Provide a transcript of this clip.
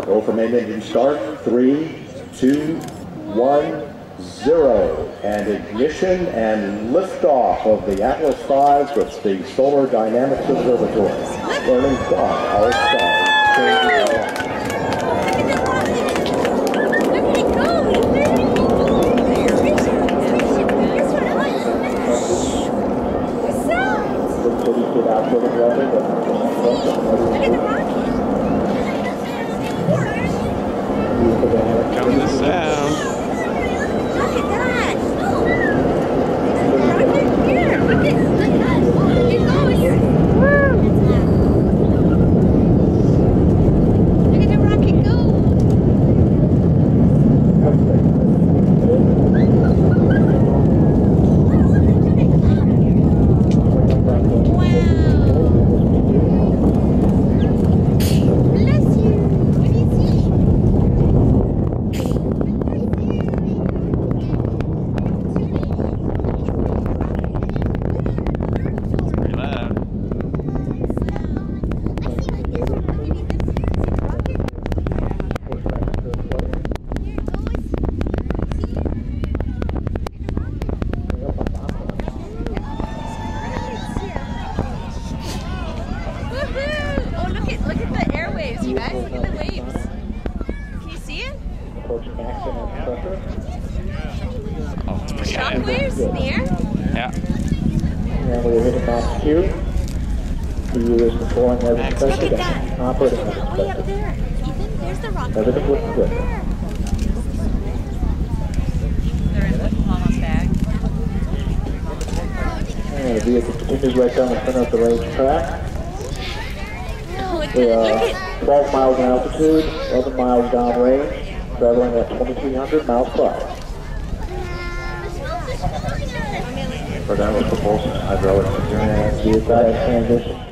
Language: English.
Go from engine start. 3, 2, 1, 0. And ignition and liftoff of the Atlas V with the Solar Dynamics Observatory. Burning clock, our star. Coming to sound. Look at that! Rocket here! Look at that! It goes! Look at the rocket go! You guys, look at the waves. Can you see it? Oh, it's pretty high. Shockwaves in the air? Yeah. And we're hitting Max Q. The U is performing as expected. Look at that. Operating as Way up expected. there. Ethan, there's the rocket. Everything looks good. They're in the mama's bag. And the vehicle continues right down the center of the range track. Look We are at 12 miles in altitude, 11 miles downrange, traveling at 2,300 miles per hour. For downward propulsion, hydraulic steering and vehicle transition.